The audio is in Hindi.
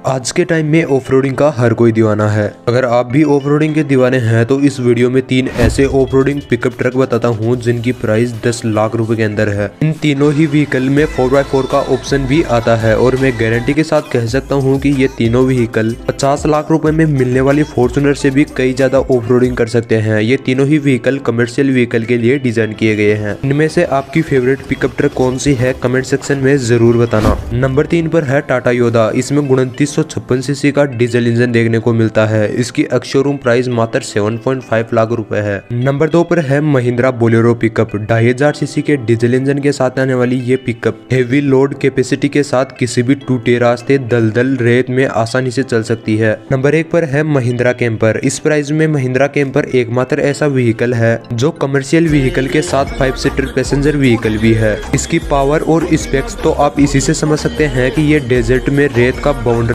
आज के टाइम में ऑफरोडिंग का हर कोई दीवाना है। अगर आप भी ऑफरोडिंग के दीवाने हैं तो इस वीडियो में 3 ऐसे ऑफरोडिंग पिकअप ट्रक बताता हूं जिनकी प्राइस 10 लाख रुपए के अंदर है। इन तीनों ही व्हीकल में 4x4 का ऑप्शन भी आता है और मैं गारंटी के साथ कह सकता हूं कि ये तीनों व्हीकल 50 लाख रुपए में मिलने वाली फॉर्च्यूनर से भी कई ज्यादा ऑफरोडिंग कर सकते हैं। ये तीनों ही व्हीकल कमर्शियल व्हीकल के लिए डिजाइन किए गए हैं। इनमें से आपकी फेवरेट पिकअप ट्रक कौन सी है कमेंट सेक्शन में जरूर बताना। नंबर 3 पर है टाटा योदा। इसमें 2956 सीसी का डीजल इंजन देखने को मिलता है। इसकी शोरूम प्राइस मात्र 7.5 लाख रुपए है। नंबर 2 पर है महिंद्रा बोलेरो पिकअप। 2500 सीसी के डीजल इंजन के साथ आने वाली ये पिकअप हेवी लोड कैपेसिटी के साथ किसी भी टूटे रास्ते, दलदल, रेत में आसानी से चल सकती है। नंबर 1 पर है महिंद्रा कैंपर। इस प्राइस में महिंद्रा कैंपर एकमात्र ऐसा व्हीकल है जो कमर्शियल व्हीकल के साथ 5 सीटर पैसेंजर व्हीकल भी है। इसकी पावर और स्पेक्स तो आप इसी से समझ सकते हैं कि ये डेजर्ट में रेत का बाउंड्री